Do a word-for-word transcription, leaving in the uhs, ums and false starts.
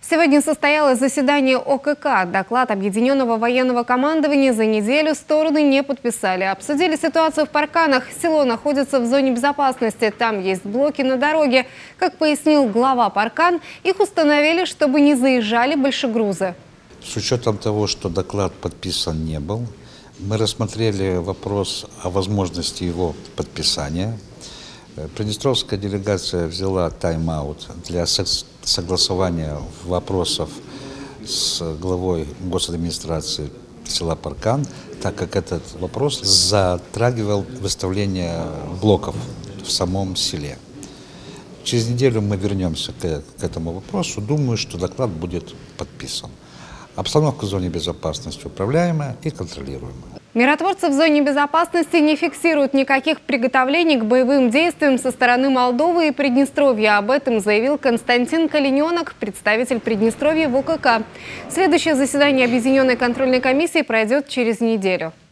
Сегодня состоялось заседание О К К. Доклад Объединенного военного командования за неделю стороны не подписали. Обсудили ситуацию в Парканах. Село находится в зоне безопасности. Там есть блоки на дороге. Как пояснил глава Паркан, их установили, чтобы не заезжали большегрузы. С учетом того, что доклад подписан не был, мы рассмотрели вопрос о возможности его подписания. Приднестровская делегация взяла тайм-аут для согласования вопросов с главой госадминистрации села Паркан, так как этот вопрос затрагивал выставление блоков в самом селе. Через неделю мы вернемся к, к этому вопросу. Думаю, что доклад будет подписан. Обстановка в зоне безопасности управляемая и контролируемая. Миротворцы в зоне безопасности не фиксируют никаких приготовлений к боевым действиям со стороны Молдовы и Приднестровья. Об этом заявил Константин Калиненок, представитель Приднестровья в О К К. Следующее заседание Объединенной контрольной комиссии пройдет через неделю.